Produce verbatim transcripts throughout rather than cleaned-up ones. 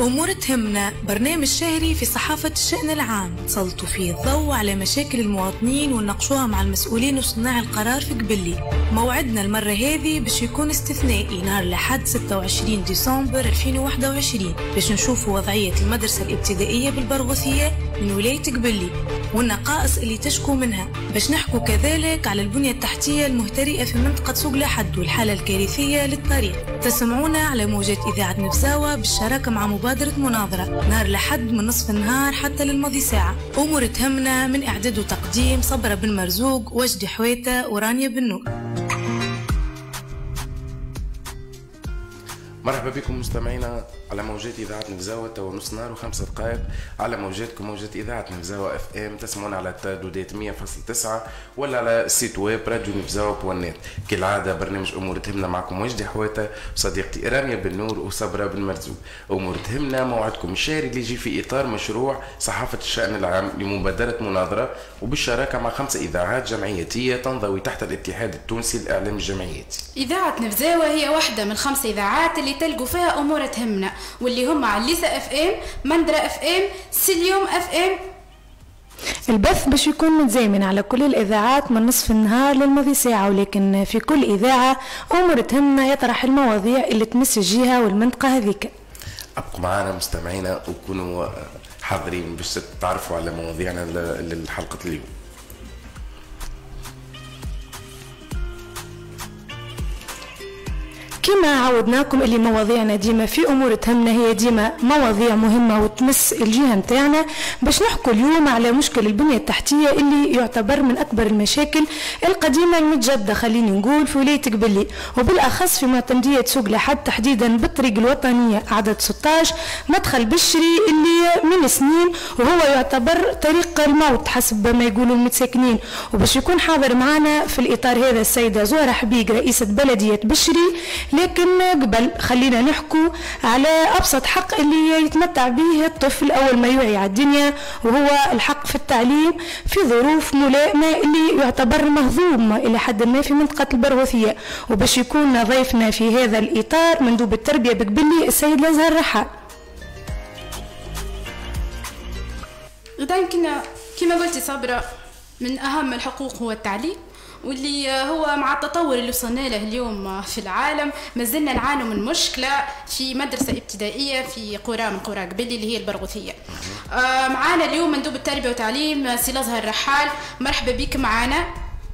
أمور تهمنا برنامج شهري في صحافة الشأن العام تسلطوا فيه الضوء على مشاكل المواطنين ونناقشوها مع المسؤولين وصناع القرار في قبلي. موعدنا المرة هذه باش يكون استثنائي نهار الأحد ستة وعشرين ديسمبر ألفين وواحد وعشرين باش نشوفوا وضعية المدرسة الابتدائية بالبرغوثية من ولاية قبلي والنقائص اللي تشكو منها، باش نحكوا كذلك على البنية التحتية المهترئة في منطقة سوق لحد والحالة الكارثية للطريق. تسمعونا على موجات إذاعة نفزاوة بالشراكة مع مبادرة مناظرة نهار لحد من نصف النهار حتى للماضي ساعة. أمور تهمنا من إعداد وتقديم صبرة بن مرزوق، وجدي حويتة، ورانيا بن نور. مرحبا بكم مستمعينا على موجات إذاعة نفزاوة. توا نص نهار وخمس دقائق على موجاتكم موجات إذاعة نفزاوة اف ام. تسمعونا على الترددات مية فاصلة تسعة ولا على السيت ويب راديو نفزاوة بوانات. كالعادة برنامج أمور تهمنا معكم وجدي حويتة وصديقتي رانيا بن نور وصبرة بن مرزوق. أمور تهمنا موعدكم الشهري اللي يجي في إطار مشروع صحافة الشأن العام لمبادرة مناظرة وبالشراكة مع خمسة إذاعات جمعيتية تنضوي تحت الاتحاد التونسي للإعلام الجمعياتي. إذاعة نفزاوة هي واحدة من خمس إذاعات اللي تلقوا فيها أمور تهمنا، واللي هم عليسة اف ام، مندرة اف ام، سيليوم اف ام. البث باش يكون متزامن على كل الإذاعات من نصف النهار للماضي ساعة، ولكن في كل إذاعة أمور تهمنا يطرح المواضيع اللي تمس الجهة والمنطقة هذيك. أبقوا معنا مستمعينا وكونوا حاضرين باش تعرفوا على مواضيعنا للحلقة اليوم. كما عودناكم اللي مواضيعنا ديما في أمور تهمنا هي ديما مواضيع مهمة وتمس الجهة متاعنا. باش نحكوا اليوم على مشكل البنية التحتية اللي يعتبر من أكبر المشاكل القديمة المتجدة خليني نقول في ولاية قبلي، وبالأخص في معتمدية سوق لحد تحديدا بالطريق الوطنية عدد ستة عشر مدخل بشري اللي من سنين وهو يعتبر طريق الموت حسب ما يقولوا المتساكنين. وباش يكون حاضر معنا في الإطار هذا السيدة زهرة حبيق رئيسة بلدية بشري. لكن قبل خلينا نحكوا على أبسط حق اللي يتمتع به الطفل أول ما يوعي على الدنيا، وهو الحق في التعليم في ظروف ملائمة اللي يعتبر مهضوم إلى حد ما في منطقة البرغوثية. وباش يكون ضيفنا في هذا الإطار مندوب التربية بقبلي السيد لازهر رحال. إذا يمكن كما قلتي صبرة من أهم الحقوق هو التعليم، واللي هو مع التطور اللي وصلنا له اليوم في العالم ما زلنا نعانوا من مشكله في مدرسه ابتدائيه في قرى من قرى قبلي اللي هي البرغوثيه. آه معانا اليوم مندوب التربيه والتعليم سي لازهر رحال. مرحبا بك معانا.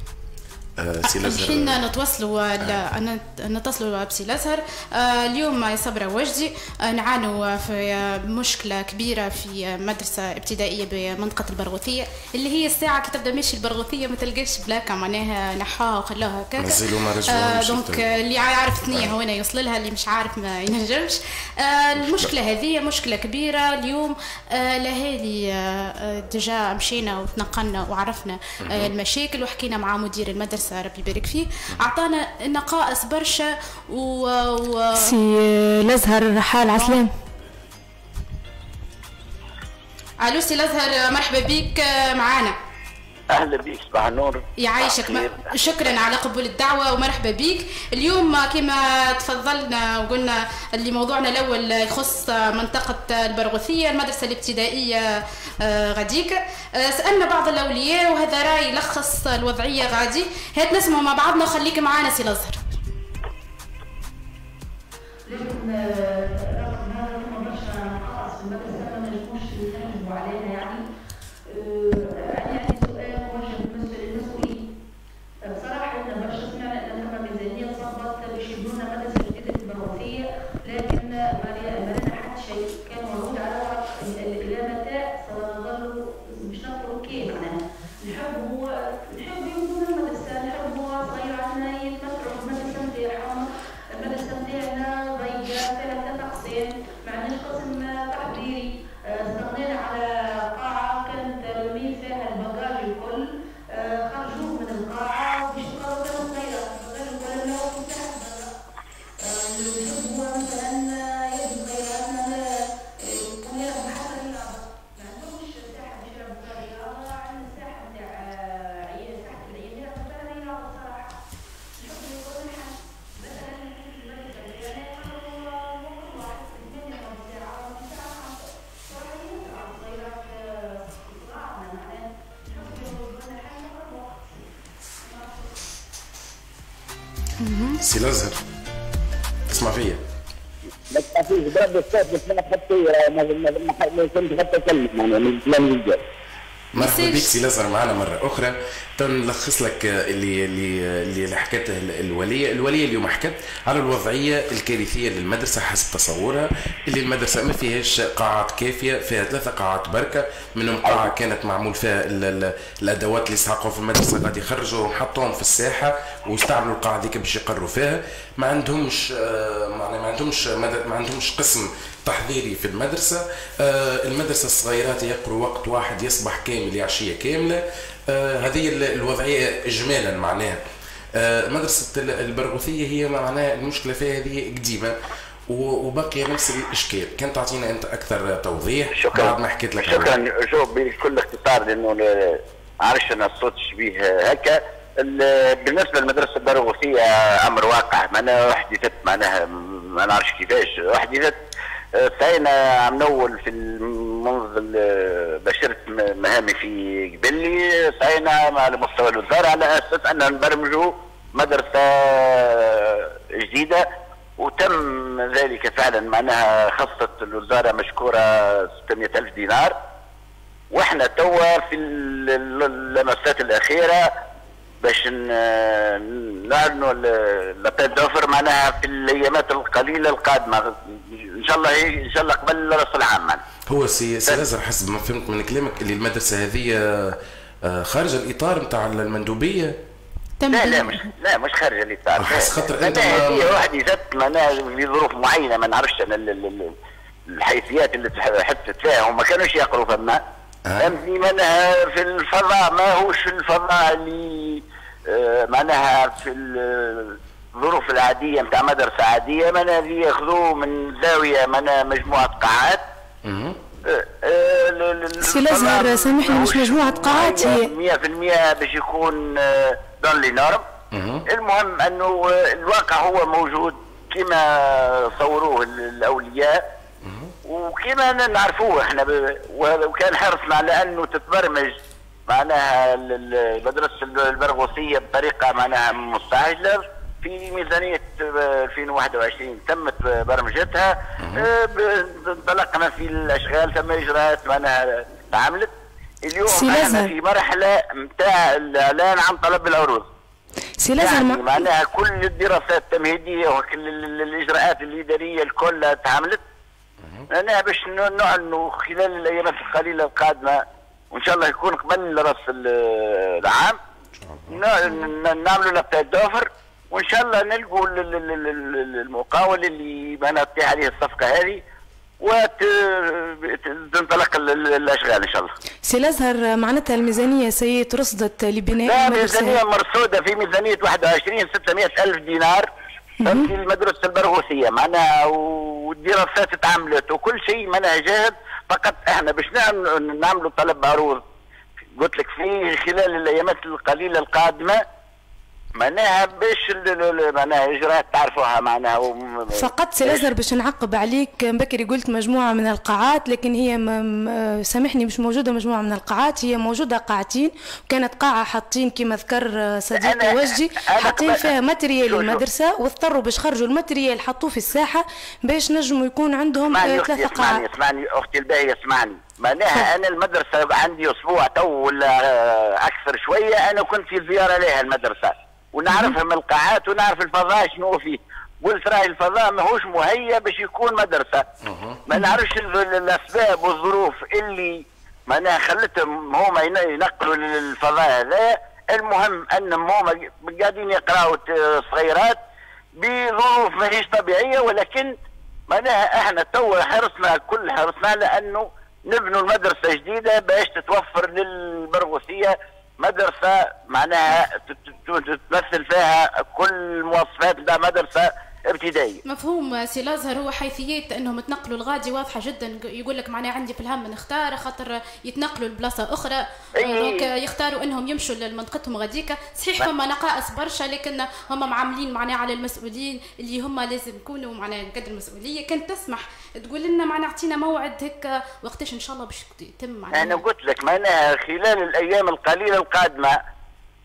الحين نتواصلوا آه. نتصلوا بسي لازهر. آه اليوم يا صبرا وجدي آه نعانوا في مشكله كبيره في مدرسه ابتدائيه بمنطقه البرغوثيه اللي هي الساعه كي تبدا ماشي البرغوثيه ما تلقاش بلاكه معناها نحاها وخلاها هكاك. آه دونك اللي يعرف ثنيه هو يوصل لها، اللي مش عارف ما ينجمش. آه المشكله هذه مشكله كبيره اليوم. آه الاهالي آه ديجا مشينا وتنقلنا وعرفنا آه المشاكل وحكينا مع مدير المدرسه ربي يبارك فيه، اعطانا نقائص برشا. و, و... سي لازهر رحال عسلام. الو سي لازهر مرحبا بك معانا. اهلا بك صباح النور. يعيشك م... شكرا على قبول الدعوه ومرحبا بك. اليوم كما تفضلنا وقلنا اللي موضوعنا الاول يخص منطقه البرغوثيه المدرسه الابتدائيه غاديك. سالنا بعض الاولياء وهذا راي يلخص الوضعيه غادي. هات نسمعوا مع بعضنا وخليك معانا سي لازهر. لكن رغم هذا ثم برشا نقائص في المدرسه ما نجموش نتكلموا عليها. يعني يعني سؤال موجه للمسؤولين. بصراحه احنا برشا سمعنا ان ثم ميزانيه تصبت باش يبنوا لنا مدرسه جديده في البرغوثيه، لكن ما لنا حتى شيء. كان موجود على ورق الى متى سنظل مش نقولوا كي معناها نحب هو نحب يبنوا لنا مدرسه، نحب هو صغير عندنا يتمتعوا بالمدرسه نتاعهم. المدرسه نتاعنا ضيقه فيها ثلاث اقسام، ما عندناش قسم تحضيري. استغنينا على قاعه كانت رمين فيها الباجاج الكل، خرجوه من القاعه وباش يبقاو ثلاث صغيرات غير ولا نوع مساحه برا. نحب هو مثلا يد صغيراتنا يكون يلعب حتى رياضه، ما عندهمش ساحه باش يلعبوا فيها رياضه. عندنا ساحه نتاع عيال تحت العيال يلعبوا فيها رياضه صراحه. نحب يكون مثلا في المدرسه نتاعنا كل واحد في ثمانية ساعات سي الازهر تسمع فيا؟ ما تخافيش ضرب الصوت بس ما تحطيه ما كنت حتى اكلمك يعني من الكلام اللي جاي. مرحبا بك سي الازهر معنا مره اخرى. تنلخص لك اللي اللي اللي حكته الوليه، الوليه اليوم حكت على الوضعيه الكارثيه للمدرسه حسب تصورها، اللي المدرسه ما فيهاش قاعات كافيه، فيها ثلاثه قاعات بركه، منهم قاعه كانت معمول فيها الادوات اللي يستحقوا في المدرسه قاعد يخرجوا حطوهم في الساحه واستعملوا القاعه ذيك باش يقروا فيها. ما عندهمش معناها ما عندهمش ما عندهمش قسم تحضيري في المدرسه. المدرسه الصغيرات يقروا وقت واحد يصبح كامل عشيه كامله. هذه الوضعيه اجمالا معناها. مدرسه البرغوثيه هي معناها المشكله فيها هذه قديمه وبقي نفس الاشكال. كان تعطينا انت اكثر توضيح شكرا. بعد ما حكيت لك. شكرا. شوف بكل اختصار لانه عارش انا الصوت شبيه هكا. بالنسبه للمدرسه البرغوثيه امر واقع، معناها حدثت معناها ما نعرفش كيفاش حدثت. سعينا عم نول في منذ بشرت مهامي في قبلي، سعينا على مستوى الوزاره على اساس ان نبرمجوا مدرسه جديده، وتم ذلك فعلا. معناها خصت الوزاره مشكوره ستمائة ألف دينار، واحنا توا في اللمسات الاخيره باش نعلنوا لابيل دوفر معناها في الايامات القليله القادمه ان شاء الله، ان شاء الله قبل راس العام. معناها هو سي سي الازهر حسب ما فهمت من كلامك اللي المدرسه هذه خارج الاطار نتاع المندوبيه. لا لا مش لا مش خارج الاطار، خاطر انت هي وحدثت معناها في ظروف معينه ما نعرفش انا الحيثيات اللي حدثت فيها، هم ما كانوش يقروا فما فهمتني. معناها في الفضاء ما هوش الفضاء اللي آه معناها في الظروف العاديه نتاع مدرسه عاديه، معناها ياخذوه من زاويه معناها مجموعه قاعات. سي الازهر سامحني مش مجموعه قاعات، هي مئة بالمئة باش يكون دون لي نورم. المهم انه الواقع هو موجود كما صوروه الاولياء وكما نعرفوه احنا، وكان حرصنا على انه تتبرمج معناها المدرسه البرغوثيه بطريقه معناها مستعجله. في ميزانيه ألفين وواحد وعشرين تمت برمجتها، انطلقنا في الاشغال، ثم اجراءات معناها تعاملت. اليوم احنا في مرحله نتاع الاعلان عن طلب العروض. سي الازهر يعني معناها كل الدراسات التمهيديه وكل الاجراءات الاداريه الكل تعاملت. أنا باش نعلنوا خلال الأيامات القليلة القادمة وإن شاء الله يكون قبل رأس العام نعملوا لابتال دوفر، وإن شاء الله نلقوا المقاول اللي بنطي عليه الصفقة هذه وتنطلق الأشغال إن شاء الله. سي الازهر معناتها الميزانية سيد رصدت لبناء لا ميزانية مرصودة في ميزانية واحد وعشرين ستمائة ألف دينار في المدرسة البرغوثية معناها، والدراسات اتعملت وكل شيء معناها جاهز. فقط احنا باش نعملوا طلب عروض قلت لك في خلال الايامات القليله القادمه معناها باش معناها اجراءات تعرفوها معناها. فقط سي الازهر باش نعقب عليك، بكري قلت مجموعه من القاعات لكن هي سامحني مش موجوده مجموعه من القاعات، هي موجوده قاعتين، وكانت قاعه حاطين كما ذكر صديقي وجدي حاطين فيها ماتريال المدرسه، واضطروا باش خرجوا الماتريال حطوه في الساحه باش نجموا يكون عندهم ثلاثه قاعات. اسمعني اسمعني اختي الباهيه اسمعني، معناها انا المدرسه عندي اسبوع تو ولا اكثر شويه انا كنت في زياره لها المدرسه ونعرفها من القاعات ونعرف الفضاء شنو فيه. قلت راهي الفضاء ماهوش مهيأ باش يكون مدرسه. ما نعرفش الاسباب والظروف اللي معناها خلتهم هما ينقلوا للفضاء هذا. المهم انهم هما قاعدين يقراوا صغيرات بظروف ماهيش طبيعيه، ولكن معناها احنا تو حرصنا كل حرصنا لانه نبنوا المدرسه جديده باش تتوفر للبرغوثيه مدرسه معناها تمثل فيها كل المواصفات نتاع مدرسه ابتدائيه. مفهوم سي الازهر. هو حيثيات انهم تنقلوا الغادي واضحه جدا، يقول لك معناها عندي في الهم نختار خاطر يتنقلوا لبلاصه اخرى، دونك يختاروا انهم يمشوا لمنطقتهم غاديكا. صحيح فما نقائص برشا لكن هم معاملين معناها على المسؤولين اللي هم لازم يكونوا معناها قد المسؤوليه. كانت تسمح تقول لنا معناها اعطينا موعد هيك وقتاش ان شاء الله باش يتم معناها؟ انا قلت لك معناها خلال الايام القليله القادمه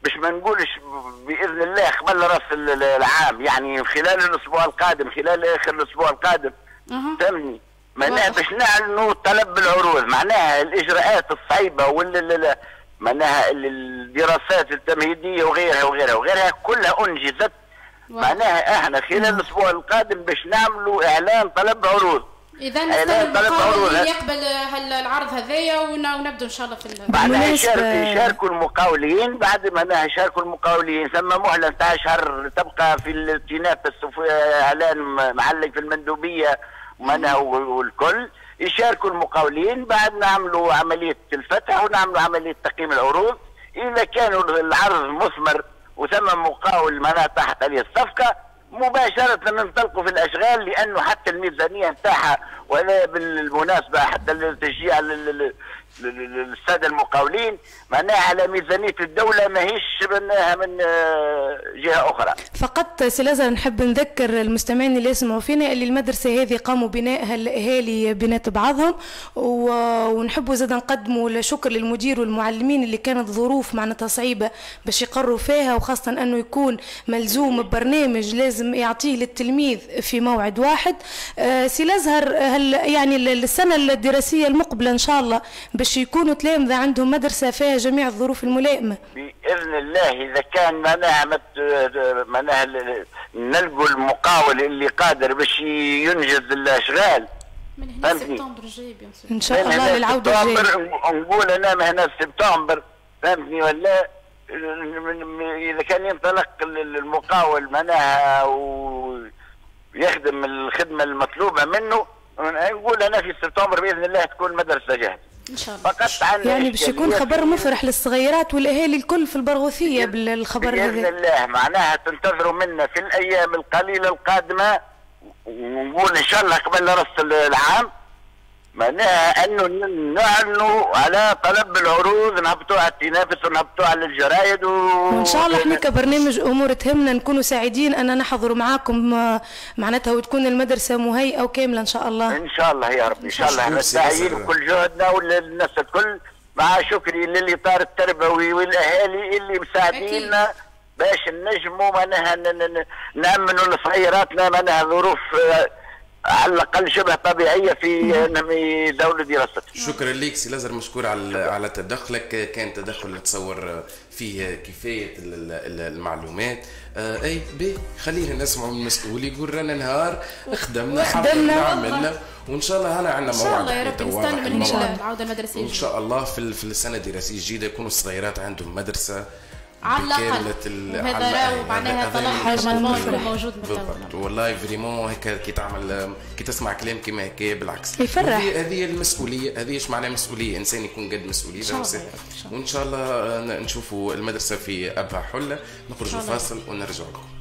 باش ما نقولش باذن الله قبل راس العام، يعني خلال الاسبوع القادم، خلال اخر الاسبوع القادم. فهمني؟ معناها باش نعلنوا طلب بالعروض، معناها الاجراءات الصعيبه ولا معناها الدراسات التمهيديه وغيرها وغيرها وغيرها كلها انجزت. معناها احنا خلال الاسبوع القادم باش نعملوا اعلان طلب عروض. اذا نستنى المقاول اللي يقبل العرض هذايا ونبدو ان شاء الله في بعدها يشاركوا المقاولين، بعد ما يشاركوا المقاولين ثم مهله تاع شهر تبقى في التنافس وفي اعلان معلق في المندوبيه ومنها والكل يشاركوا المقاولين، بعد نعملوا عمليه الفتح ونعملوا عمليه تقييم العروض. اذا كانوا العرض مثمر وثم مقاول معناها تحت عليه الصفقه مباشرة ننطلقوا في الأشغال، لأنه حتى الميزانية نتاعها ولا بالمناسبة حتى التشجيع للسادة المقاولين معناها على ميزانية الدولة ماهيش معناها من جهة أخرى. فقط سي لازر نحب نذكر المستمعين اللي يسمعوا فينا اللي المدرسة هذه قاموا بنائها الأهالي بنات بعضهم، ونحبوا زاد نقدموا الشكر للمدير والمعلمين اللي كانت ظروف معناتها صعيبة باش يقروا فيها، وخاصة أنه يكون ملزوم ببرنامج لازم يعطيه للتلميذ في موعد واحد. آه سي لازهر، هل يعني السنة الدراسية المقبلة إن شاء الله باش يكونوا تلامذة عندهم مدرسة فيها جميع الظروف الملائمة؟ بإذن الله إذا كان معناها معناها نلقوا المقاول اللي قادر باش ينجز الأشغال من هنا سبتمبر الجاي إن شاء الله للعودة الجاية. نقول أنا من هنا سبتمبر، فهمتني ولا؟ إذا كان ينطلق المقاول معناها ويخدم الخدمة المطلوبة منه نقول أنا في سبتمبر بإذن الله تكون المدرسة جاهزة. ان شاء الله. فقط عن يعني باش يكون خبر مفرح للصغيرات والاهالي الكل في البرغوثيه بالخبر هذا باذن الله. معناها تنتظروا منا في الايام القليله القادمه ونقول ان شاء الله قبل راس العام معناها انه نعلنوا على طلب العروض، نهبطوا على التنافس ونهبطوا على الجرايد و... وان شاء الله احنا كبرنامج امور تهمنا نكونوا ساعدين ان نحضروا معاكم معناتها وتكون المدرسه مهيئه وكامله ان شاء الله. ان شاء الله يا رب ان شاء الله. احنا ساعيين بكل جهدنا وللناس الكل، مع شكري للاطار التربوي والاهالي اللي مساعديننا باش نجموا معناها نامنوا لصغيراتنا معناها ظروف على الاقل شبه طبيعيه في دوله دراستها. شكرا لك سي لازر، مشكور على على تدخلك، كان تدخل تصور فيه كفايه المعلومات. آه اي بي خلينا نسمعوا من المسؤول يقول رانا نهار خدمنا خدمنا عملنا وان شاء الله هنا عندنا موعد. ان شاء الله يا رب نستنى من هنا العوده المدرسيه ان شاء الله في في السنه الدراسيه الجديده يكونوا الصغيرات عندهم مدرسه على الاقل. هذا راهو معناها طلع موجود بالضبط. والله فريمون هيك كي تعمل كي تسمع كلام كيما هكا بالعكس يفرح. هذه المسؤوليه، هذه ايش معناها مسؤوليه، انسان يكون قد مسؤوليه. وان شاء الله نشوفوا المدرسه في ابها حله. نخرجوا فاصل ونرجعوا لكم.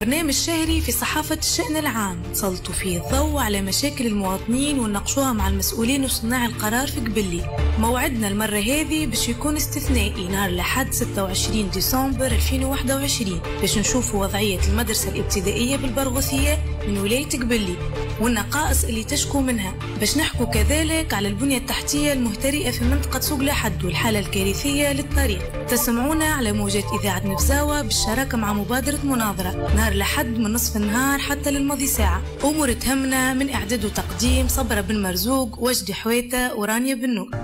برنامج شهري في صحافة الشأن العام سلطوا فيه الضوء على مشاكل المواطنين ونناقشوها مع المسؤولين وصناع القرار في قبلي. موعدنا المرة هذه باش يكون استثنائي نهار الأحد ستة وعشرين ديسمبر ألفين وواحد وعشرين باش نشوفوا وضعية المدرسة الابتدائية بالبرغوثية من ولاية قبلي والنقائص اللي تشكو منها، باش نحكوا كذلك على البنية التحتية المهترئة في منطقة سوق لحد والحالة الكارثية للطريق. تسمعونا على موجات إذاعة نفزاوة بالشراكة مع مبادرة مناظرة نهار لحد من نصف النهار حتى للماضي ساعة. أمور تهمنا من إعداد وتقديم صبرة بن مرزوق، وجدي حويتة، ورانيا بن نور.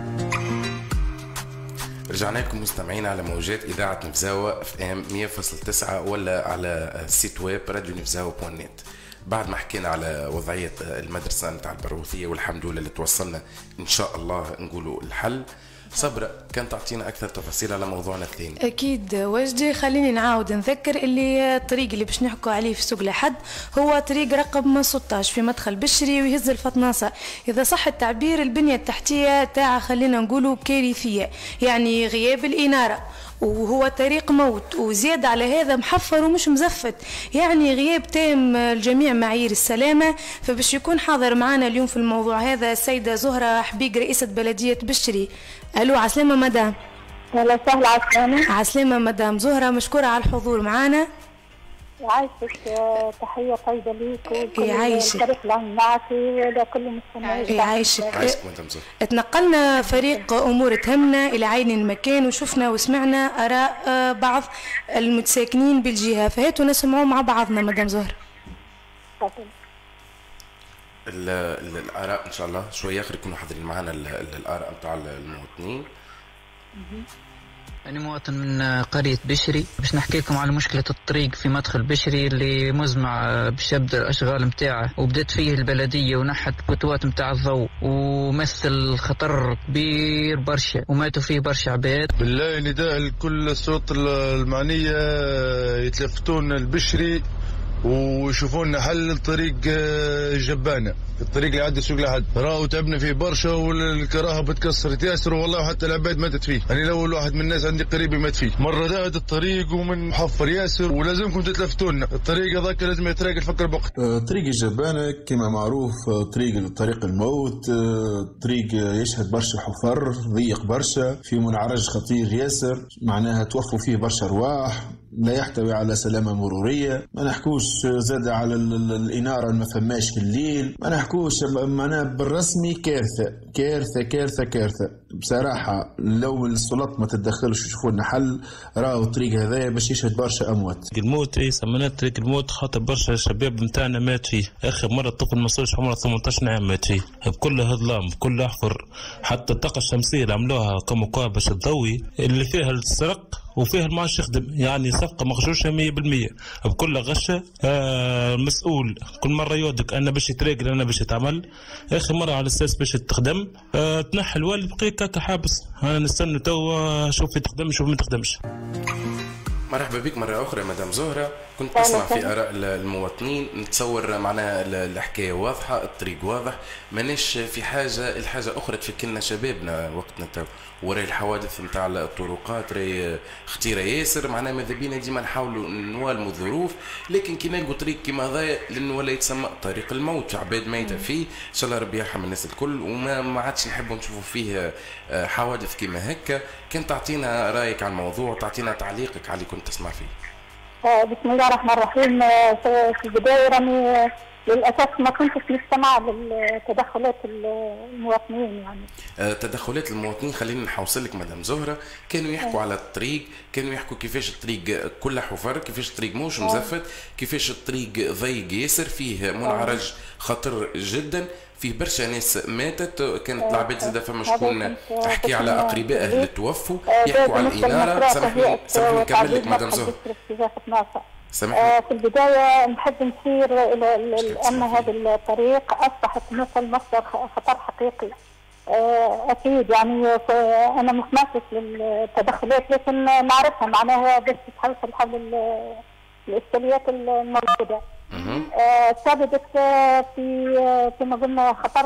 رجعنا لكم مستمعين على موجات إذاعة نفزاوة اف ام مية فاصلة تسعة ولا على السيت ويب راديو نفزاوة بوان نت. بعد ما حكينا على وضعية المدرسة نتاع البرغوثية والحمد لله اللي توصلنا إن شاء الله نقولوا الحل، صبرة كان تعطينا أكثر تفاصيل على موضوعنا الثاني. أكيد وجدي، خليني نعاود نذكر اللي الطريق اللي باش نحكوا عليه في سوق لحد هو طريق رقم ستة عشر في مدخل بشري ويهز الفطناصة. إذا صح التعبير البنية التحتية تاعها خلينا نقولوا كارثية، يعني غياب الإنارة، وهو طريق موت، وزيادة على هذا محفر ومش مزفت، يعني غياب تام الجميع معايير السلامة. فباش يكون حاضر معنا اليوم في الموضوع هذا السيدة زهرة حبيق رئيسة بلدية بشري. ألو، عسلامة مدام. أهلا وسهلا. عسلامة. عسلامة مدام زهرة، مشكورة على الحضور معنا. يعيشك، تحية طيبة ليك وكل الفريق اللي معك ولكل المستمعين. يعيشك. يعيشك مدام زهرة. اتنقلنا فريق أمور تهمنا إلى عين المكان وشفنا وسمعنا آراء بعض المتساكنين بالجهة، فهاتوا نسمعوا مع بعضنا مدام زهرة. تفضل. الآراء إن شاء الله شوية آخر يكونوا حاضرين معنا الآراء نتاع المواطنين. أنا مواطن من قرية بشري، باش نحكي لكم على مشكلة الطريق في مدخل بشري اللي مزمع باش يبدا الأشغال متاعه، وبدأت فيه البلدية ونحت بوتوات متاع الضوء ومثل خطر كبير برشا وماتوا فيه برشا عباد. بالله نداء لكل السلطات المعنية يتلفتون البشري ويشوفوا لنا حل الطريق جبانه، الطريق اللي يعدي سوق لحد راهو تعبنا فيه برشا والكراهه بتكسرت ياسر والله، وحتى العباد ماتت فيه. انا الاول واحد من الناس عندي قريبي مات فيه مره، داعت الطريق ومن محفر ياسر، ولازمكم تتلفتوا لنا الطريق هذاك لازم يتراك الفكر بوقت. طريق الجبانه كما معروف طريق طريق الموت، طريق يشهد برشا حفر ضيق برشا في منعرج خطير ياسر، معناها توفوا فيه برشا ارواح، لا يحتوي على سلامة مرورية. ما نحكوش زاد على الإنارة ما فماش في الليل، ما نحكوش معناها بالرسمي كارثة كارثة كارثة كارثة بصراحة. لو السلطات ما تتدخلش ويشوفوا لنا حل، راهو الطريق هذايا باش يشهد برشا أموات. الموت اي سميناه طريق الموت خاطر برشا شباب نتاعنا مات فيه. آخر مرة الطفل ما صارش عمره ثمانية عشر عام مات فيه، بكل هظلام بكل أحفر. حتى الطاقة الشمسية اللي عملوها كمقابل باش تضوي اللي فيها السرق وفيها المعاش يخدم، يعني صفقة مغشوشة مية بالمية بكل غشة. آه مسؤول كل مرة يودك أنا باش يتراقل أنا باش يتعمل، آخر مرة على أساس باش تخدم آه تنحي الوالي بقيت كاكا حابس. أنا نستنى توا شوف تخدم شوف ما تخدمش. مرحبا بك مرة أخرى مدام زهرة. كنت أسمع في آراء المواطنين، نتصور معناها الحكاية واضحة، الطريق واضح، ماناش في حاجة الحاجة أخرى تفكلنا شبابنا وقتنا تو وراي الحوادث نتاع الطرقات راهي خطيرة ياسر. معناها ماذا بينا ديما نحاولوا نوالموا الظروف، لكن كي نلقوا طريق كيما هذايا لأنه ولا يتسمى طريق الموت، عباد ميتة فيه، إن شاء الله ربي يرحم الناس الكل، وما ما عادش نحبوا نشوفوا فيه حوادث كيما هكا. كنت تعطينا رايك على الموضوع، تعطينا تعليقك على اللي كنت تسمع فيه. بسم الله الرحمن الرحيم. في البداية راني للأسف ما كنتش نستمع للتدخلات المواطنين، يعني تدخلات المواطنين. خلينا نحوصل لك مدام زهرة، كانوا يحكوا على الطريق، كانوا يحكوا كيفاش الطريق كلها حفر، كيفاش الطريق موش مزفت، كيفاش الطريق ضيق ياسر، فيه منعرج خطر جدا، فيه برشا ناس ماتت، كانت العباد زاده فما شكون احكي على اقربائه اللي توفوا، يحكوا على الاناره. سامحني سامحني نكمل لك مدام زهرة. سامحني. في البدايه نحب نشير الى ان هذا الطريق اصبحت مثل مصدر خطر حقيقي. اكيد يعني انا ما سمعتش للتدخلات لكن نعرفها معناها باش تحل حل الاشكاليات الموجوده. سببت في كما قلنا خطر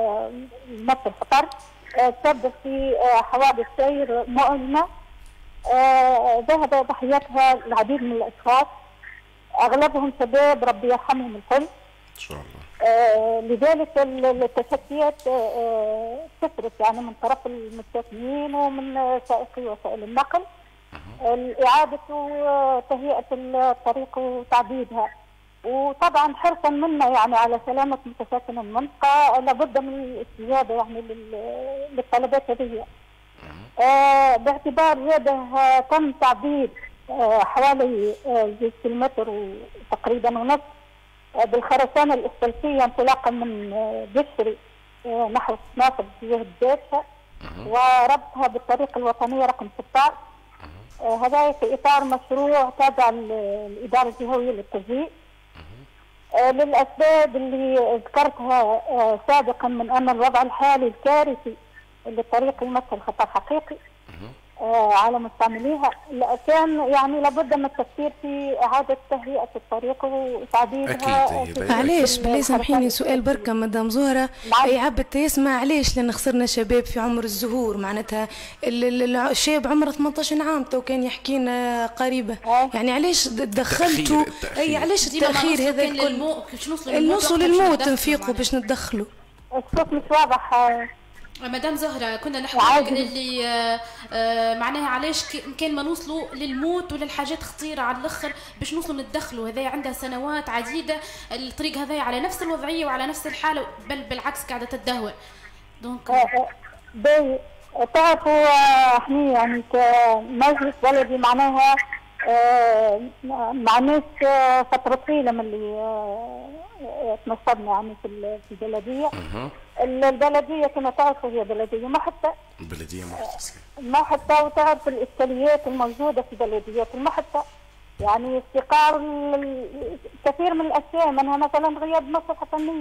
مثل خطر، سبب في حوادث سير مؤلمه ذهب ضحيتها العديد من الاشخاص. اغلبهم شباب ربي يرحمهم الكل ان شاء الله. آه لذلك التشكيات آه كثرت يعني من طرف المستثمرين ومن سائقي وسائل النقل. إعادة تهيئة الطريق وتعديدها، وطبعا حرصا منا يعني على سلامة متساكن المنطقة لابد من الاستجابة يعني للطلبات هذه. آه باعتبار هذا تم تعديد آه حوالي آه جزء كيلومتر تقريبا ونصف آه بالخرسانة الإسفلتية انطلاقا من آه بشري آه نحو ناصر باتجاه الدافع، وربطها بالطريق الوطنية رقم ستة عشر. آه هذا في إطار مشروع تابع الإدارة الجهوية للتجهيز. آه للأسباب اللي ذكرتها آه سابقا من أن الوضع الحالي الكارثي اللي الطريق يمثل خطر حقيقي آه على مستعمليها، كان يعني لابد من التفكير في إعادة تهيئة الطريق وتعديلها. علاش بالله سامحيني سؤال بركة مدام زهرة، أي عبد يسمع علاش لأن خسرنا شباب في عمر الزهور؟ معناتها الشاب عمره ثمانية عشر عام تو كان يحكي لنا قريبة، يعني علاش تدخلتوا؟ أي علاش التأخير هذا الكل؟ نوصلوا للموت نفيقوا باش ندخلوا. الصوت مش واضح مدام زهرة، كنا نحكي اللي آه آه معناها علاش كان ما نوصلوا للموت وللحاجات خطيرة على الاخر باش نوصلوا نتدخلوا. هذا عندها سنوات عديدة الطريق هذا على نفس الوضعية وعلى نفس الحالة، بل بالعكس قاعدة تدهور. دونك باهي تعرفوا احنا يعني كمجلس بلدي معناها آه معناش فترة طويلة من اللي آه تنصبنا يعني في البلدية. البلدية كما تعرفوا هي بلدية محطة. بلدية محطة. محطة، وتعرف الإشكاليات الموجودة في بلديات المحطة. يعني استقرار كثير من الأشياء، منها مثلا غياب مصلحة فنية،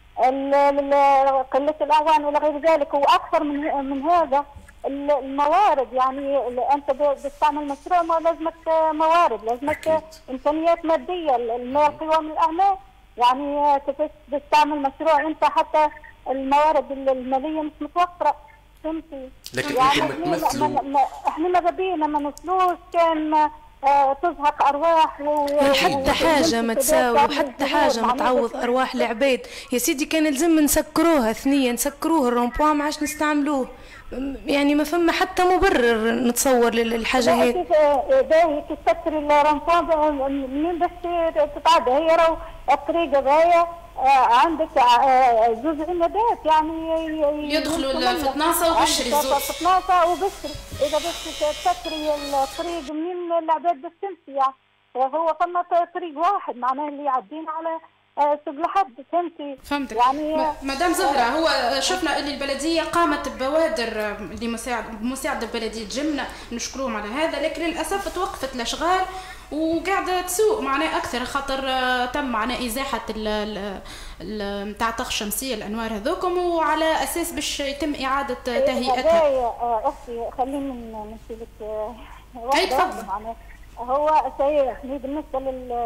قلة الأعوان إلى غير ذلك، وأكثر من من هذا الموارد. يعني أنت بتستعمل مشروع لازمك موارد، لازمك إمكانيات مادية، المال قوام الأعمال. يعني كيفاش تستعمل مشروع أنت حتى الموارد الماليه مش متوفره، فهمتي؟ لكن يعني انتم تمثلوا احنا ماذا بينا ما نوصلوش، كان آه تزهق ارواح و... حتى حاجه ما تساوي وحتى حاجه ما تعوض ارواح العباد يا سيدي. كان لازم نسكروها ثنيه، نسكروه الرومبوان ما عادش نستعملوه. يعني ما فما حتى مبرر نتصور للحاجه هذه. باهي كي تسكري الرومبوان منين باش تتعدى؟ هي راهو الطريق هذايا عندك جزء النبات يعني يدخلوا في طناصة وبشري، في طناصة وبشري. إذا بدك تسكري الطريق منين العباد باش تمشي؟ يعني هو فما طريق واحد معناه اللي يعدينا على سوق لحد، فهمتي؟ فهمتك. يعني مدام زهرة، هو شفنا اللي البلدية قامت ببوادر لمساعدة مساعدة بلدية جمنة، نشكروهم على هذا، لكن للأسف توقفت الأشغال وقاعدة تسوق معناه أكثر، خاطر تم معناه إزاحة نتاع طاقة شمسية الأنوار هذوكم، وعلى أساس باش يتم إعادة تهيئتها. هذايا أختي خليني نمشي لك. أي تفضل. هو سيء بالنسبة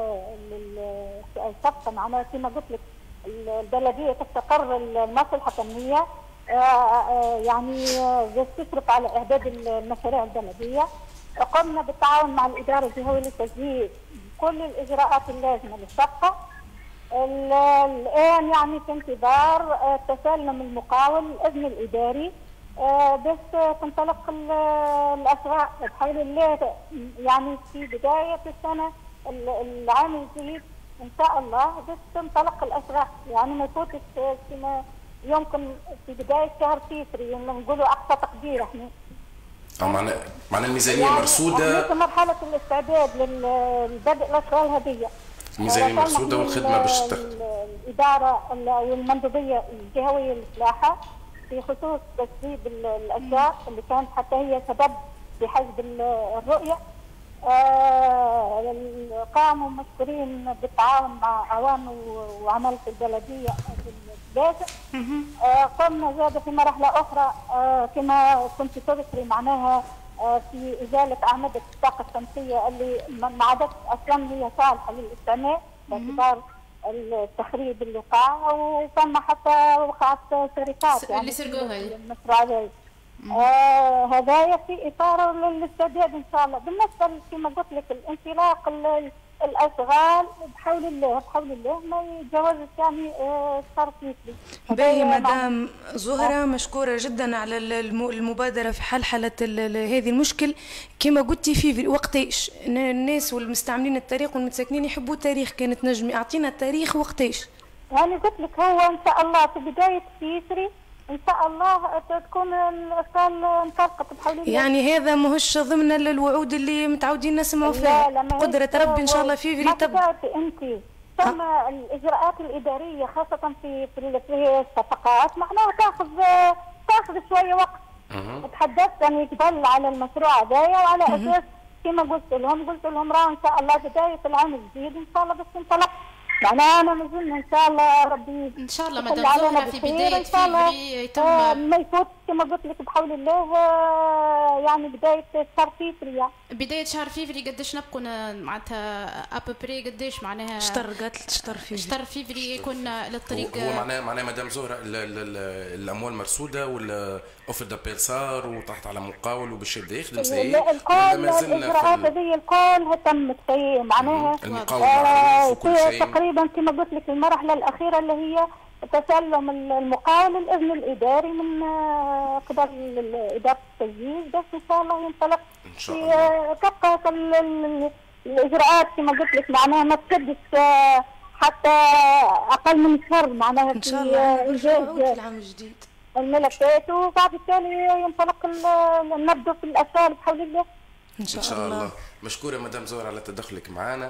للصفقة معناها كما قلت لك البلدية تستقر المصلحة الفنية، يعني تشرف على إعداد المشاريع البلدية. قمنا بالتعاون مع الإدارة الجهوية للتجهيز كل الإجراءات اللازمة للصفقة. الآن يعني في انتظار تسلم المقاول الإذن الإداري بس تنطلق الأشغال بحول الله، يعني في بداية السنة العام الجديد إن شاء الله بس تنطلق الأشغال. يعني ما يفوتش كما يمكن في بداية شهر تيسري نقولوا أقصى تقدير احنا. اه معنى معنى الميزانية يعني مرصودة في مرحلة الاستعداد للبدء الأشغال هذه. الميزانية مرصودة والخدمة باش الإدارة والمندوبية الجهوية للفلاحة في خصوص تسريب الأشياء اللي كانت حتى هي سبب في حجب الرؤية. آه قاموا مشكورين بالتعاون مع عوام وعمل في البلدية بالجازة. آه قمنا زاد في مرحلة أخرى آه كما كنت تذكري معناها آه في إزالة أعمدة الطاقة الشمسية اللي ما عادتش أصلا هي صالحة للاستعمال باعتبار التخريب اللي وقع، وفما حتى وقعت شركات اللي سرقوها المشروع هذا. آه هدايا في اطار للسداد ان شاء الله. بالنسبه كما قلت لك الانطلاق الاشغال بحول الله بحول الله ما يتجاوزش يعني الترخيص. باهي مدام زهرة، مشكورة جدا على المبادرة في حل حالة هذه المشكل. كما قلتي في وقتاش الناس والمستعملين الطريق والمتساكنين يحبوا التاريخ، كانت نجمي اعطينا التاريخ وقتاش؟ يعني قلت لك هو ان شاء الله في بداية فيفري ان شاء الله تكون الارسال انطلقت بحول الله. يعني هذا ماهوش ضمن الوعود اللي متعودين نسمعوا فيها؟ لا لا قدرة ربي ان شاء الله فيفري تبدا. انت ثم الاجراءات الاداريه خاصه في في الصفقات معناها تاخذ تاخذ شويه وقت. تحدثت اني قبل على المشروع هذايا وعلى اساس كما قلت لهم قلت لهم راه ان شاء الله بدايه العام الجديد ان شاء الله بس انطلق. معناها انا مازلنا ان شاء الله ربي ان شاء الله مدام زهرة في بدايه فيفري يتم آه ما يفوت كما قلت لك بحول الله آه يعني بدايه شهر فيفري. بدايه شهر فيفري قداش نبقوا معناتها ابوبري قداش معناها شطر قالت شطر فيفري شطر فيفري يكون للطريق. هو معناها معناها مدام زهرة الاموال مرصوده ولا اوفر دابيل صار وطاحت على مقاول وباش يبدا يخدم سي الكل الاجراءات هذه الكل تمت في معناها المقاول معروف وكل شيء تقريبا كما قلت لك المرحله الاخيره اللي هي تسلم المقاول الاذن الاداري من قبل اداره التجهيز بس ان شاء الله ينطلق. ان شاء الله تبقى الاجراءات كما قلت لك معناها ما تكدش حتى اقل من شهر معناها ان شاء الله في العام الجديد الملفات وبعد بالتالي ينطلق نبدو في الاشغال بحول الله ان شاء, إن شاء الله. الله. مشكوره مدام زهرة على تدخلك معنا.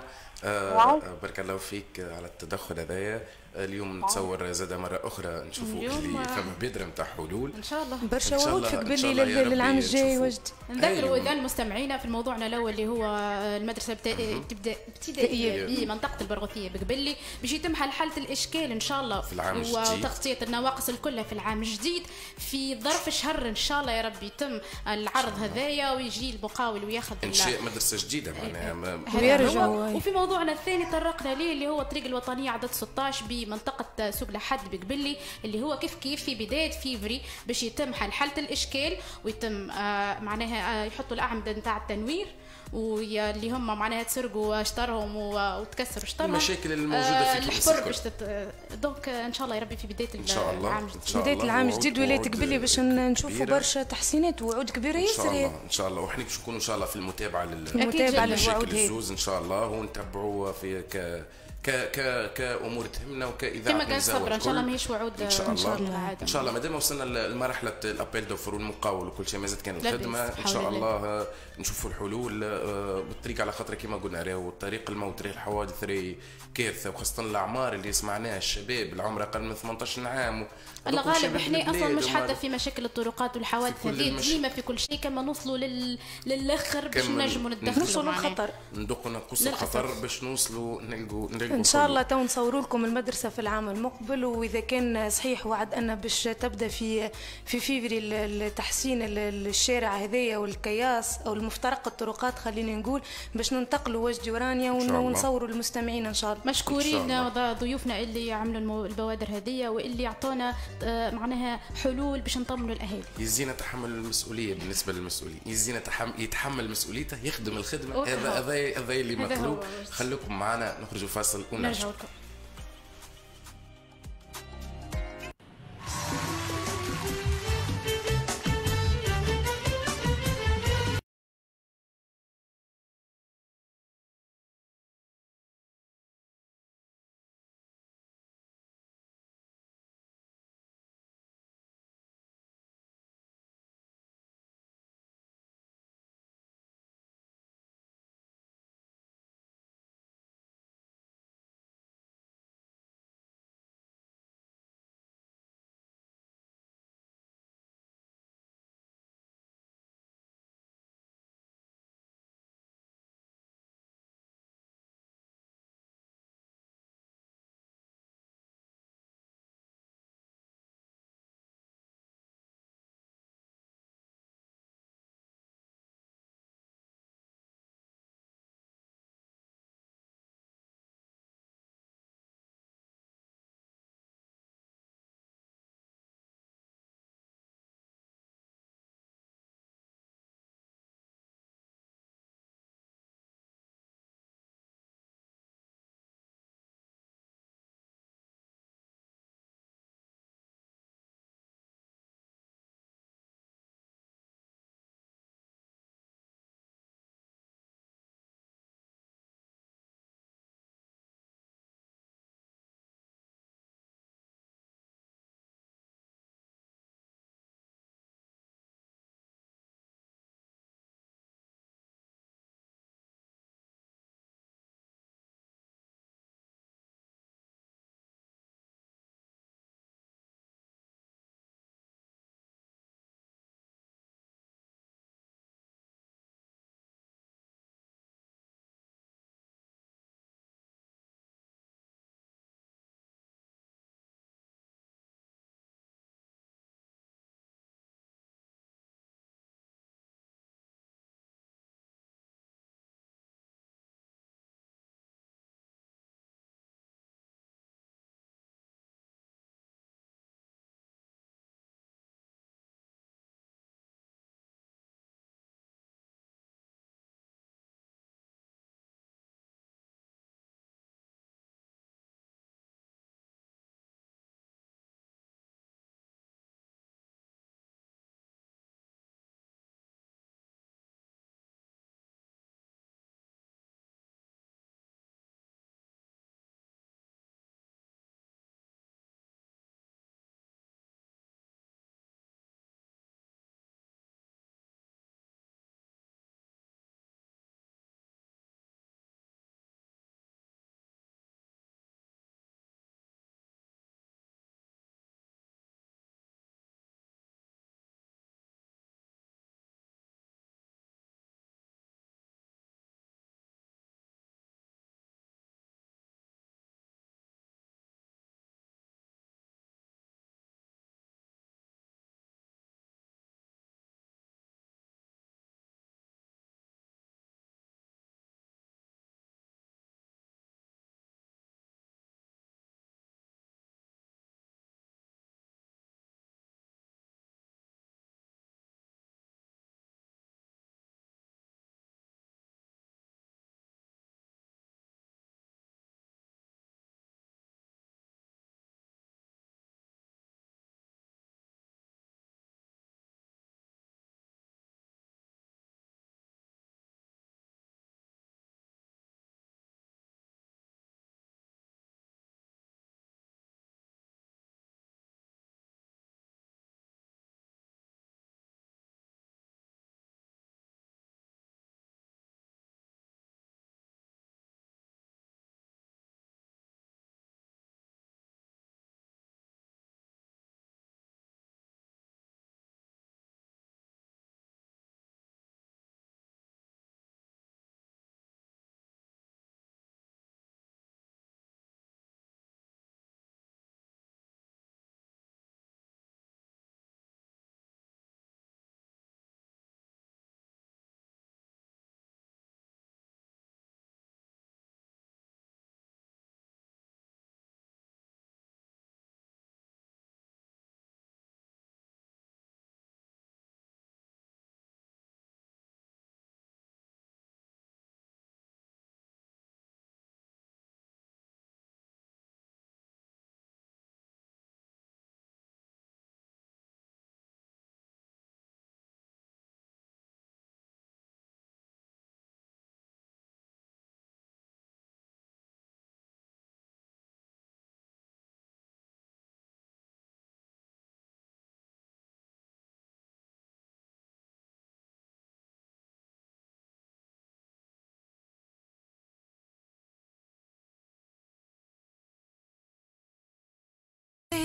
آه بارك الله فيك على التدخل هذايا. اليوم نتصور زاد مره اخرى نشوفوا اللي فما بادره نتاع حلول ان شاء الله. برشا وعود فيك باللي للعام الجاي وجدي. نذكروا اذا مستمعينا في موضوعنا الاول اللي هو المدرسه تبدا ابتدائيه بمنطقه البرغوثيه بقبلي باش يتم حل حاله الاشكال ان شاء الله وتغطيه النواقص الكلها في العام الجديد. في ظرف شهر ان شاء الله يا رب يتم العرض هذايا ويجي المقاول وياخذ انشاء مدرسه جديده معناها ويرجعوا. وفي موضوعنا الثاني طرقنا ليه اللي هو الطريق الوطنيه عدد ستة عشر بمنطقه سوق لحد بقبلي اللي هو كيف كيف في بدايه فيفري باش يتم حل حاله الاشكال ويتم آه معناها آه يحطوا الاعمده نتاع التنوير واللي هم معناها تسرقوا شطرهم وتكسروا شطرهم المشاكل الموجوده في الحفر باش تت... دونك ان شاء الله يا ربي في بدايه إن شاء الله. العام الجديد بدايه العام الجديد ولايه قبلي باش نشوفوا برشا تحسينات ووعود كبيره ياسر. ان شاء الله ان شاء الله وحنا باش نكونوا ان شاء الله في المتابعه للمتابعه للوعود الزوز ان شاء الله ونتبعوا في ك ك ك كامور تهمنا وكاذاعه كما قال صبرا ان شاء الله ماهيش وعود ان شاء الله ان شاء الله, إن شاء الله. مادام وصلنا لمرحله الابيل دوفر والمقاول وكل شيء مازالت كان الخدمه ان شاء الله نشوفوا الحلول بالطريق على خاطر كما قلنا راهو الطريق الموت راه الحوادث راهي كارثه وخاصه الاعمار اللي سمعناها الشباب العمر اقل من ثمانية عشر عام. الغالب احنا اصلا مش حتى في مشاكل الطرقات والحوادث هذه ديما في كل شيء كما نوصلوا لل... للاخر باش نجموا ندخلوا نوصلوا للخطر ندقوا نقص الخطر باش نوصلوا نلقوا نلقوا ان شاء الله. تو نصوروا لكم المدرسه في العام المقبل واذا كان صحيح وعد ان باش تبدا في في فيفري التحسين الشارع هذايا والكياس او المفترق الطرقات خلينا نقول باش ننتقلوا وجدي ورانيا ونصوروا المستمعين ان شاء الله. مشكورين ضيوفنا اللي عملوا البوادر هذه واللي يعطونا معناها حلول باش نطمنوا الاهالي. يزينا تحمل المسؤوليه بالنسبه للمسؤولين يزينا يتحمل مسؤوليته يخدم الخدمه هذا هذا هذا اللي مطلوب. خليكم معنا نخرجوا فاصل ونرجعوا.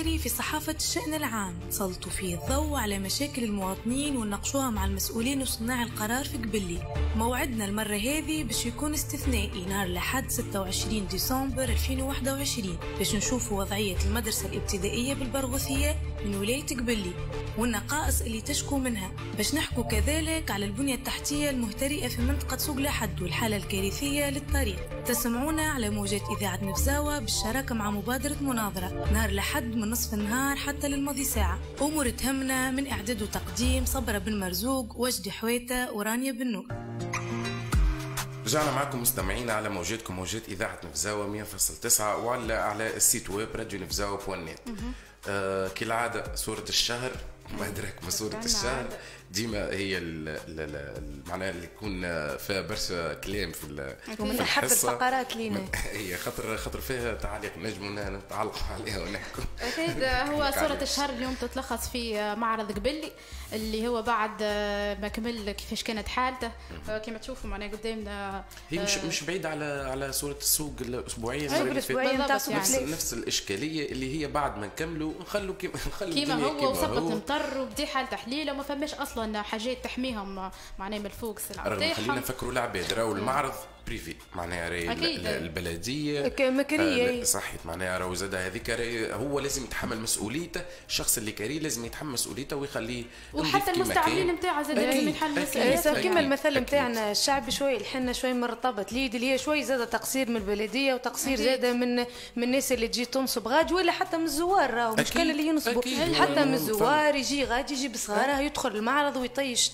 الشهري في صحافة الشأن العام سلطوا فيه الضوء على مشاكل المواطنين ونناقشوها مع المسؤولين وصناع القرار في قبلي. موعدنا المرة هذه باش يكون استثنائي نهار الأحد ستة وعشرين ديسمبر ألفين وواحد وعشرين باش نشوفوا وضعية المدرسة الابتدائية بالبرغوثية من ولاية قبلي والنقائص اللي تشكو منها، باش نحكوا كذلك على البنية التحتية المهترئة في منطقة سوق لحد والحالة الكارثية للطريق. تسمعونا على موجات إذاعة نفزاوة بالشراكة مع مبادرة مناظرة نهار لحد من نصف النهار حتى للماضي ساعة. أمور تهمنا من إعداد وتقديم صبرة بن مرزوق، وجدي حويتة، ورانيا بن نور. رجعنا معكم مستمعينا على موجاتكم موجات إذاعة نفزاوة مية فاصلة تسعة وعلى على السيت ويب راديو نفزاوة بوان نت. آه كالعادة صورة الشهر ما أدرك ما صورة الشهر ديما هي معناها اللي يكون فيها برشا كلام في ومن أحب الفقرات لينا هي خاطر خاطر فيها تعليق نجموا نتعلقوا عليها ونحكوا. أكيد هو صورة الشهر اليوم تتلخص في معرض قبلي اللي هو بعد ما كمل كيفاش كانت حالته كما تشوفوا معنا قدامنا. هي مش مش بعيد على على صورة السوق الأسبوعية نفس, نفس الإشكالية اللي هي بعد ما نكملوا نخلوا كيما نخلوا كيما هو وصبت المطر وبدي حال تحليله وما فماش أصلا حاجات تحميهم معناها من الفوق السلعة تاعهم. خلينا نفكروا العباد راهو المعرض بريفي معناها راهي البلديه مكريه آه صحيت معناها راهو زاد هذيك هو لازم يتحمل مسؤوليته. الشخص اللي كاري لازم يتحمل مسؤوليته ويخليه وحتى المستعملين نتاعه زاد لازم يتحمل مسؤوليته كيما المثل نتاعنا الشعب شوي الحنا شوي مرتبط ليد اللي هي شوي زاد تقصير من البلديه وتقصير زاد من من الناس اللي تجي تنصب غادي ولا حتى من الزوار راهو مش كل اللي ينصبوا حتى من الزوار يجي غادي يجي بصغاره يدخل المعرض ويطيش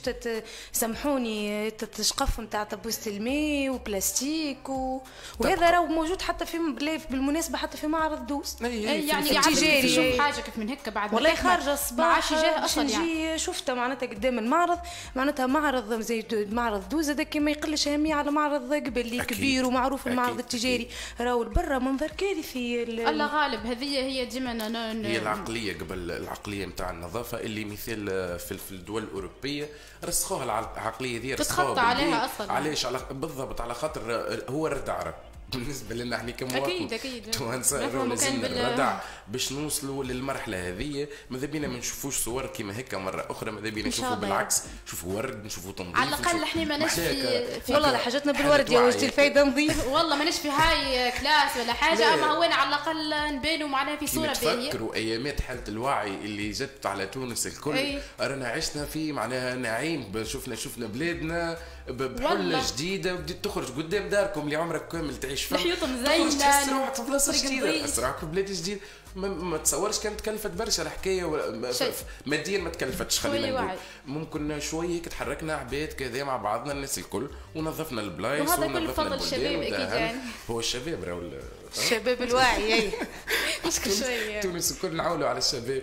سامحوني تشقف نتاع طبوسه الماء بلاستيك و... وهذا راهو موجود حتى في بالمناسبه حتى في معرض دوس يعني التجاري يشوف حاجه كيف من هكا بعد والله خارجه الصباح اصلا يعني شفتها معناتها قدام المعرض معناتها معرض زي معرض دوز هذاك ما يقلش اهميه على معرض قبلي كبير ومعروف المعرض التجاري راهو البرة منظر كارثي. الله غالب هذه هي ديما هي العقليه قبل العقليه نتاع النظافه اللي مثال في الدول الاوروبيه رسخوها العقليه ذي رسخوها عليها اصلا علاش على بالضبط على خاطر هو رد عرب بالنسبه لنا احنا كمواطنين اكيد اكيد توانسه لازم الردع باش نوصلوا للمرحله هذه. ماذا بينا ما نشوفوش صور كيما هكا مره اخرى ماذا بينا نشوفوا بالعكس نشوفوا ورد نشوفوا تنظيف على الاقل احنا ما نشفي والله حاجتنا بالورد يا وجدي الفايده نظيف والله ما نشفي هاي كلاس ولا حاجه اما هو على الاقل نبانوا معناها في صوره باهيه. تفكروا ايامات حاله الوعي اللي جت على تونس الكل رانا عشنا في معناها نعيم شفنا شفنا بلادنا بحله جديده بديت تخرج قدام داركم اللي عمرك كامل تعيش فيه الحيوط مزينه تحس روحك في بلاصه جديده تحس روحك في بلاد جديد ما, ما تصورش كانت تكلفت برشا الحكايه ماديا ما تكلفتش خلينا نقول ممكن شويه هيك تحركنا عباد كذا مع بعضنا الناس الكل ونظفنا البلايص ونظفنا البلدان الشباب اكيد يعني هو الشباب راهو الشباب الواعي اي شويه تونس الكل نعولوا على الشباب.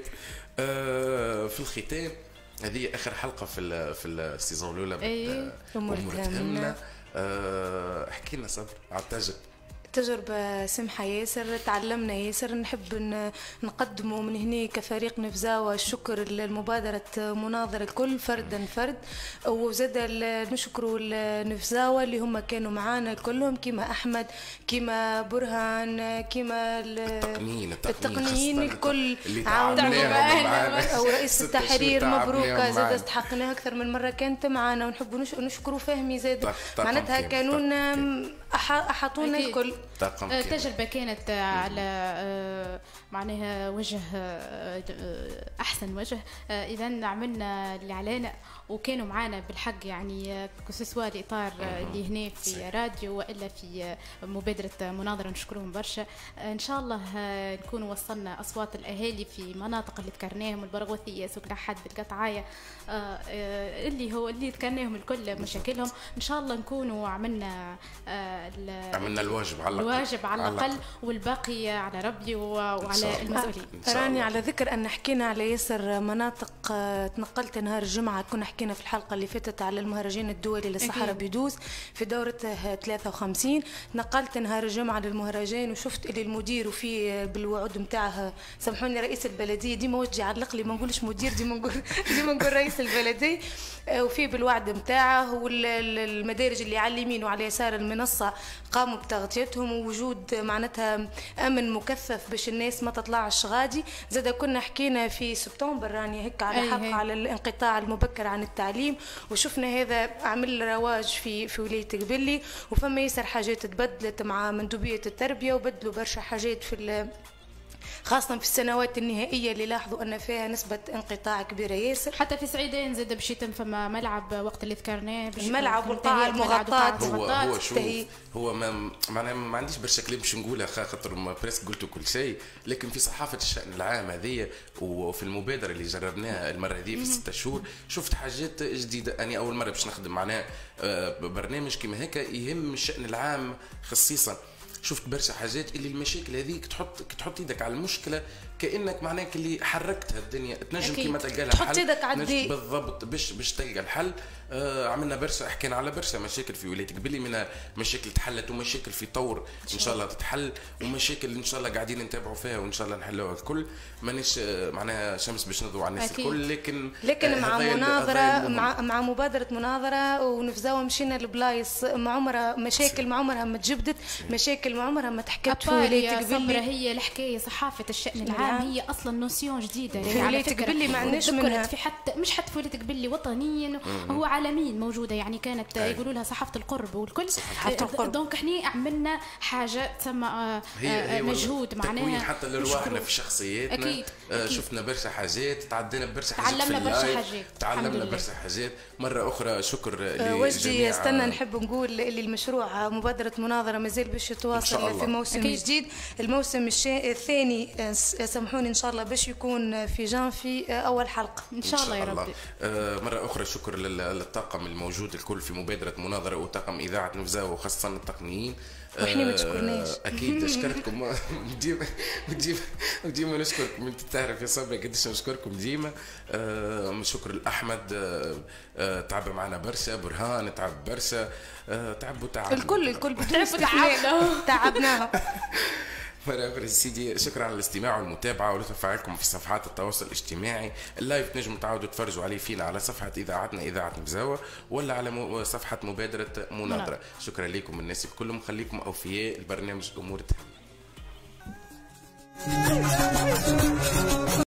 آه في الختام هذه اخر حلقه في في السيزون الاولى اي امور تهمنا. أه احكي لنا صبر على التجربه تجربة سمحة ياسر تعلمنا ياسر نحب نقدمه من هنا كفريق نفزاوة الشكر للمبادرة مناظرة الكل فردا فرد وزاد نشكروا النفزاوة اللي هم كانوا معانا كلهم كيما أحمد كيما برهان كيما التقنيين التقنيين الكل اللي عاوناهم ورئيس التحرير مبروكة زاد استحقناها أكثر من مرة كانت معانا ونحب نشكروا فهمي زاد معناتها كانوا أحاطونا الكل. التجربة كانت على معناها وجه أحسن وجه إذا عملنا اللي علينا وكانوا معنا بالحق يعني كسوسوا الإطار اللي هنا في راديو وإلا في مبادرة مناظرة نشكرهم برشا. إن شاء الله نكون وصلنا أصوات الأهالي في مناطق اللي ذكرناهم البرغوثية سوق لحد القطعية اللي هو اللي ذكرناهم الكل مشاكلهم. إن شاء الله نكونوا عملنا عملنا الواجب على الأقل الواجب على الأقل والباقي على ربي وعلى المسؤولين. راني على ذكر أن حكينا على ياسر مناطق تنقلت نهار الجمعة كنا حكينا في الحلقة اللي فاتت على المهرجان الدولي للصحراء بيدوز في دورته ثلاثة وخمسين نقلت نهار الجمعة للمهرجان وشفت اللي المدير وفي بالوعود متاعها سامحوني رئيس البلدية ديما وجهي علق لي ما نقولش مدير ديما نقول ديما نقول رئيس البلدية وفي بالوعد متاعه والمدارج اللي على اليمين وعلى يسار المنصة الشرطة قاموا بتغطيتهم ووجود معناتها أمن مكثف باش الناس ما تطلعش غادي. زاد كنا حكينا في سبتمبر راني هيك على حق على الانقطاع المبكر عن التعليم، وشفنا هذا عمل رواج في في ولاية قبلي، وفما ياسر حاجات تبدلت مع مندوبية التربية وبدلوا برشا حاجات في خاصة في السنوات النهائية اللي لاحظوا أن فيها نسبة انقطاع كبيرة ياسر. حتى في سعيدين زاد باش يتم فما ملعب وقت اللي ذكرناه، الملعب والقاعة المغطاة. هو هو شوف هو ما معناها ما عنديش برشا كلام باش نقولها خاطر ما بريسك قلتوا كل شيء، لكن في صحافة الشأن العام هذه وفي المبادرة اللي جربناها المرة هذه في ستة شهور شفت حاجات جديدة. أنا أول مرة باش نخدم معناها برنامج كما هيك يهم الشأن العام خصيصا. شفت برشا حاجات اللي المشاكل هذيك تحط تحط ايدك على المشكله كانك معناك اللي حركتها الدنيا تنجم كيما تلقى لها حل. تحط ايدك على بالضبط باش باش تلقى الحل. آه عملنا برشا حكينا على برشا مشاكل في ولايه قبلي، منها مشاكل تحلت ومشاكل في طور ان شاء الله تتحل، ومشاكل ان شاء الله قاعدين نتابعوا فيها وان شاء الله نحلوها الكل. مانيش معناها شمس باش نضوي على الناس الكل، لكن لكن مع مناظره مع مع مبادره مناظره ونفزاوه مشينا لبلايص ما عمرها مشاكل ما عمرها ما تجبدت، مشاكل ما عمرها ما تحكت في ولايه قبلي. هي الحكايه صحافه الشأن العام هي اصلا نوسيون جديده يعني على فكره قبلي ما عندناش منها في حتى مش حتى في ولايه قبلي وطنيا هو عالميا موجوده، يعني كانت يقولوا لها صحافه القرب والكل صحافه القرب. دونك احنا عملنا حاجه تسمى مجهود معناها حتى لرواحنا في شخصياتنا. أكيد. آه شفنا برشا حاجات، تعدينا برشا حاجات، تعلمنا برشا حاجات، تعلمنا برشا حاجات. مره اخرى شكر لجميع. وجدي استنى نحب نقول اللي المشروع مبادره مناظره مازال باش يتواصل في موسم أكيد. جديد. الموسم الثاني سامحوني ان شاء الله باش يكون في جانفي اول حلقه ان شاء الله يا ربي. آه مره اخرى شكر للطاقم الموجود الكل في مبادره مناظره وطاقم اذاعه نفزاوه وخاصه التقنيين. واحنا ما تشكرناش. اكيد اشكركم ديما ديما ديما نشكركم. انت تعرف يا صبري قديش نشكركم ديما. آه شكر لاحمد. آه آه تعب معنا برشا، برهان تعب برشا. آه تعبوا تعب الكل الكل تعبنا تعبناهم. مرة أخرى سيدي شكرا على الاستماع والمتابعة ولتفاعلكم في صفحات التواصل الاجتماعي. اللايف تنجموا تعاودوا تفرجوا عليه فينا على صفحة إذاعتنا إذاعة نفزاوة ولا على صفحة مبادرة مناظرة. شكرا لكم الناس الكل، خليكم أوفياء البرنامج أمور تهم.